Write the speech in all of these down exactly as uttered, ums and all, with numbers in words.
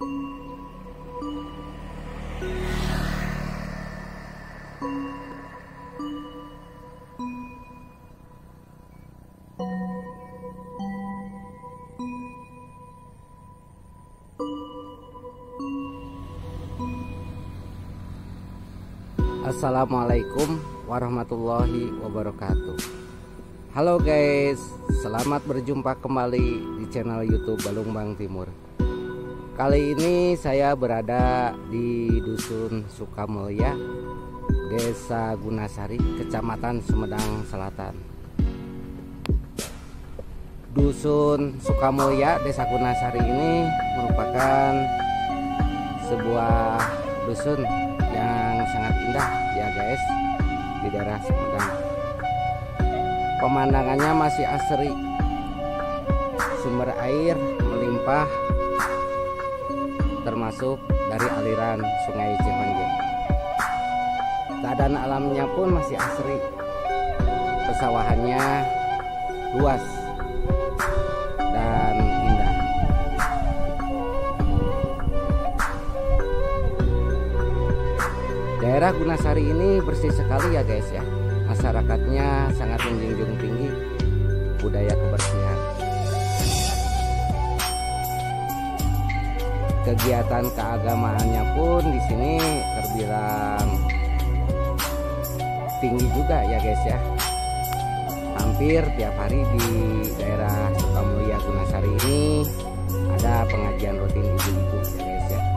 Assalamualaikum warahmatullahi wabarakatuh. Halo guys, selamat berjumpa kembali di channel YouTube Balumbang Timur. Kali ini saya berada di Dusun Sukamulya, Desa Gunasari, Kecamatan Sumedang Selatan. Dusun Sukamulya, Desa Gunasari ini merupakan sebuah dusun yang sangat indah ya guys, di daerah Sumedang. Pemandangannya masih asri, sumber air melimpah termasuk dari aliran Sungai Cihonje. Keadaan alamnya pun masih asri, pesawahannya luas dan indah. Daerah Gunasari ini bersih sekali ya guys ya. Masyarakatnya sangat menjunjung tinggi budaya kebersihan. Kegiatan keagamaannya pun di sini terbilang tinggi juga ya guys ya. Hampir tiap hari di daerah Sukamulya Gunasari ini ada pengajian rutin ibu-ibu ya guys ya.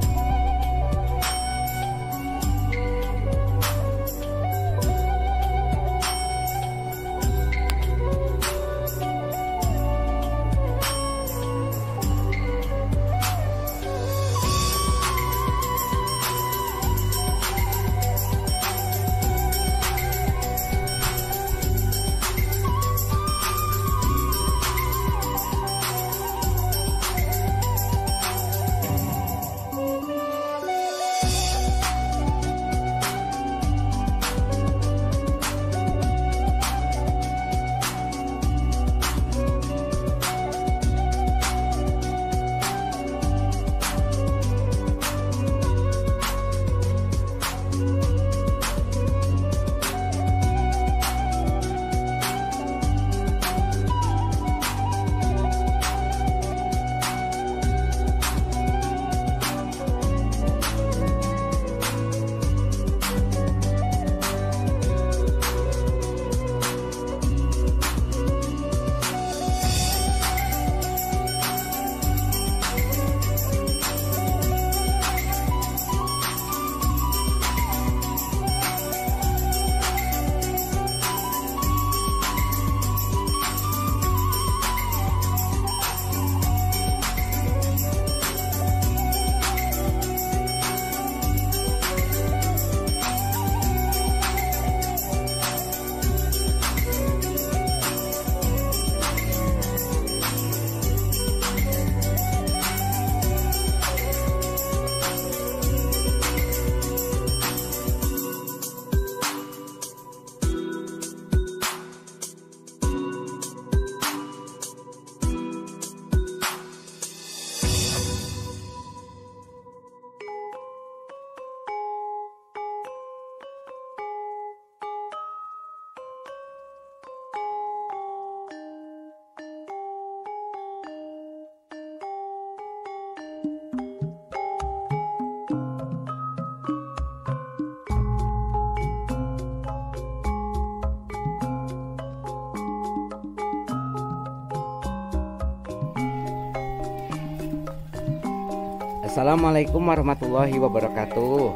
Assalamualaikum warahmatullahi wabarakatuh.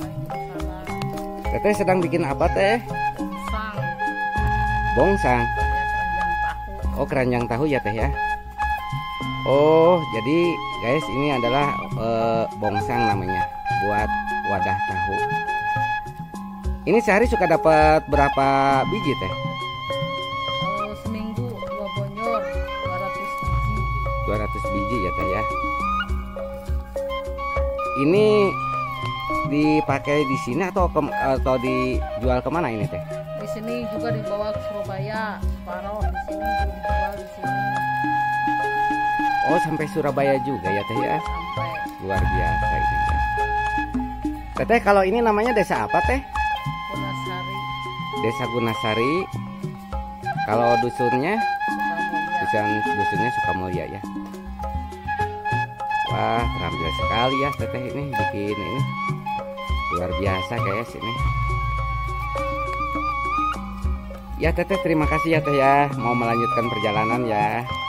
Teteh sedang bikin apa teh? Bongsang. Bongsang. Ya, keranjang tahu. Oh, keranjang tahu ya teh ya. Oh, jadi guys ini adalah eh, bongsang namanya, buat wadah tahu. Ini sehari suka dapat berapa biji teh? Oh, seminggu dua bonyor, dua ratus biji. dua ratus biji ya teh ya. Ini dipakai di sini atau ke, atau dijual kemana ini teh? Di sini juga dibawa ke Surabaya, separuh di sini juga dijual di sini. Oh, sampai Surabaya juga ya teh ya. Sampai. luar biasa ini ya. Teteh, kalau ini namanya desa apa teh? Gunasari, Desa Gunasari. Kalau dusunnya, Sukamulya. dusun dusunnya Sukamulya ya. Wah, terampil sekali ya teteh ini bikin ini. Luar biasa guys ini. Ya teteh, terima kasih ya teh ya, mau melanjutkan perjalanan ya.